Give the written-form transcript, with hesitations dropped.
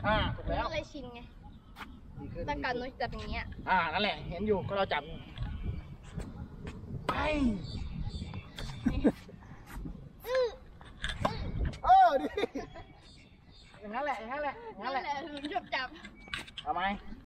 ถูกแล้วอะไรชินไงตั้งการนุ้ยจับอย่างเงี้ยนั่นแหละเห็นอยู่ก็เราจับไปดิอย่างนั้นแหละอย่างนั้นแหละลุงชอบจับเอาไหม